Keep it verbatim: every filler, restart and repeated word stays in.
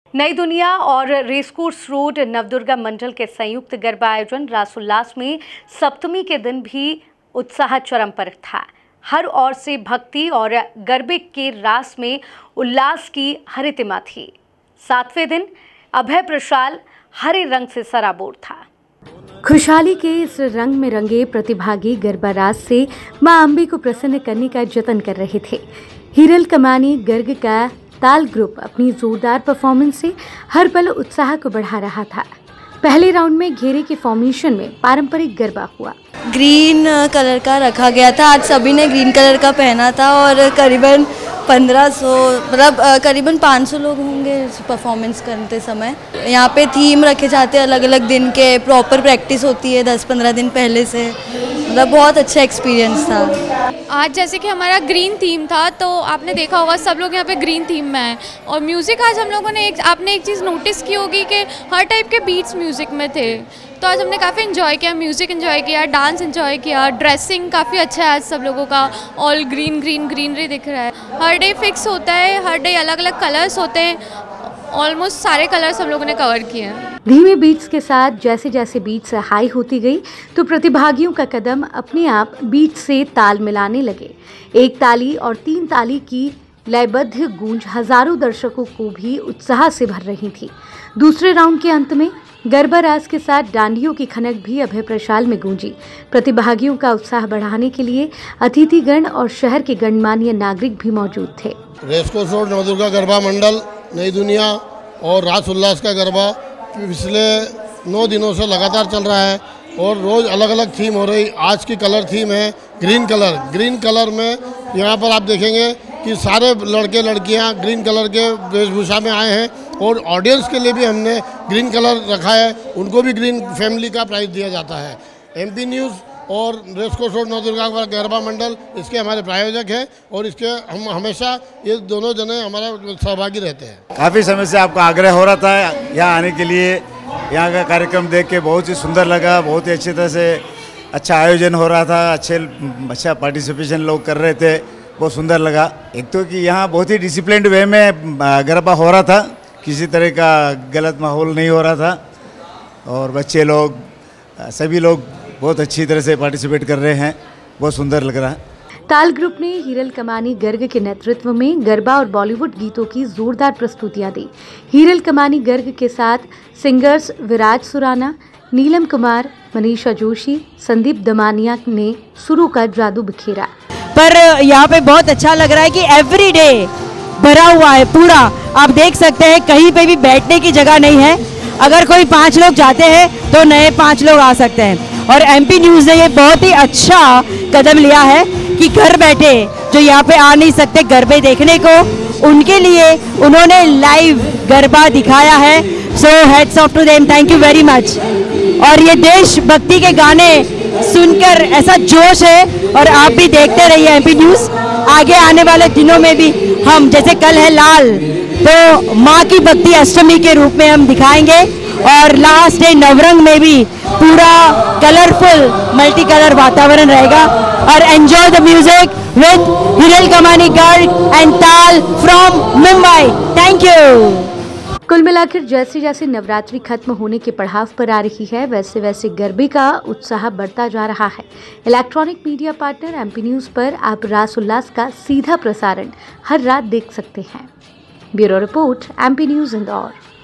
नई दुनिया और Racecourse Road Navdurga मंडल के संयुक्त गरबा आयोजन रासोल्लास में सप्तमी के दिन भी उत्साह चरम पर था। हर ओर से भक्ति और गरबे के रास में उल्लास की हरितिमा थी। सातवें दिन अभय प्रशाल हरे रंग से सराबोर था। खुशहाली के इस रंग में रंगे प्रतिभागी गरबा रास से मां अंबे को प्रसन्न करने का जतन कर रहे थे। हीरल कमानी गर्ग का ताल ग्रुप अपनी जोरदार परफॉर्मेंस से हर पल उत्साह को बढ़ा रहा था। पहले राउंड में घेरे के फॉर्मेशन में पारंपरिक गरबा हुआ। ग्रीन कलर का रखा गया था, आज सभी ने ग्रीन कलर का पहना था और करीबन पंद्रह सौ मतलब करीबन पाँच सौ लोग होंगे परफॉर्मेंस करते समय। यहाँ पे थीम रखे जाते हैं अलग अलग दिन के, प्रॉपर प्रैक्टिस होती है दस पंद्रह दिन पहले से। मतलब बहुत अच्छा एक्सपीरियंस था। आज जैसे कि हमारा ग्रीन थीम था तो आपने देखा होगा सब लोग यहाँ पे ग्रीन थीम में हैं। और म्यूज़िक आज हम लोगों ने एक आपने एक चीज़ नोटिस की होगी कि हर टाइप के बीट्स म्यूज़िक में थे। तो आज हमने काफ़ी इन्जॉय किया, म्यूज़िक इन्जॉय किया, डांस इन्जॉय किया, ड्रेसिंग काफ़ी अच्छा है आज सब लोगों का। ऑल ग्रीन ग्रीन ग्रीनरी दिख रहा है। हर डे फिक्स होता है, हर डे अलग अलग कलर्स होते हैं। ऑलमोस्ट सारे कलर्स हम लोगों ने कवर किए हैं। धीमे बीट्स के साथ जैसे जैसे बीट्स हाई होती गई तो प्रतिभागियों का कदम अपने आप बीट से ताल मिलाने लगे। एक ताली और तीन ताली की लयबद्ध गूंज हजारों दर्शकों को भी उत्साह से भर रही थी। दूसरे राउंड के अंत में गरबा रास के साथ डांडियों की खनक भी अभय प्रशाल में गूंजी। प्रतिभागियों का उत्साह बढ़ाने के लिए अतिथिगण और शहर के गणमान्य नागरिक भी मौजूद थे। रेसकोर्स रोड नवदुर्गा गरबा मंडल, नई दुनिया और रास उल्लास का गरबा पिछले नौ दिनों से लगातार चल रहा है और रोज़ अलग अलग थीम हो रही। आज की कलर थीम है ग्रीन कलर। ग्रीन कलर में यहाँ पर आप देखेंगे कि सारे लड़के लड़कियाँ ग्रीन कलर के वेशभूषा में आए हैं और ऑडियंस के लिए भी हमने ग्रीन कलर रखा है, उनको भी ग्रीन फैमिली का प्राइज़ दिया जाता है। एमपी न्यूज़ और रेसकोर्स रोड नवदुर्गा गरबा मंडल इसके हमारे प्रायोजक हैं और इसके हम हमेशा ये दोनों जने हमारा सहभागी रहते हैं। काफ़ी समय से आपका आग्रह हो रहा था यहाँ आने के लिए। यहाँ का कार्यक्रम देख के बहुत ही सुंदर लगा, बहुत ही अच्छी तरह से अच्छा आयोजन हो रहा था, अच्छे अच्छा पार्टिसिपेशन लोग कर रहे थे, बहुत सुंदर लगा। एक तो कि यहाँ बहुत ही डिसिप्लिन्ड वे में गरबा हो रहा था, किसी तरह का गलत माहौल नहीं हो रहा था और बच्चे लोग सभी लोग बहुत अच्छी तरह से पार्टिसिपेट कर रहे हैं, बहुत सुंदर लग रहा है। ताल ग्रुप ने हीरल कमानी गर्ग के नेतृत्व में गरबा और बॉलीवुड गीतों की जोरदार प्रस्तुतियां दी। हीरल कमानी गर्ग के साथ सिंगर्स विराज सुराना, नीलम कुमार, मनीषा जोशी, संदीप दमानिया ने सुरों का जादू बिखेरा। पर यहाँ पे बहुत अच्छा लग रहा है कि एवरी डे भरा हुआ है पूरा। आप देख सकते हैं कहीं पे भी बैठने की जगह नहीं है। अगर कोई पाँच लोग जाते हैं तो नए पाँच लोग आ सकते हैं। और एमपी न्यूज़ ने ये बहुत ही अच्छा कदम लिया है कि घर बैठे जो यहाँ पे आ नहीं सकते गरबे देखने को, उनके लिए उन्होंने लाइव गरबा दिखाया है। So heads off to them, thank you very much. और ये देशभक्ति के गाने सुनकर ऐसा जोश है और आप भी देखते रहिए एमपी न्यूज़। आगे आने वाले दिनों में भी हम, जैसे कल है लाल, तो माँ की भक्ति अष्टमी के रूप में हम दिखाएंगे और लास्ट डे नवरंग में भी पूरा कलरफुल मल्टी कलर वातावरण रहेगा। और enjoy the music with Hiral Kamani Garg and Taal from Mumbai. Thank you. कुल मिलाकर जैसे जैसे नवरात्रि खत्म होने के पड़ाव पर आ रही है वैसे वैसे गरबे का उत्साह बढ़ता जा रहा है। Electronic media partner MP News पर आप रास उल्लास का सीधा प्रसारण हर रात देख सकते हैं। Bureau report, MP News Indore.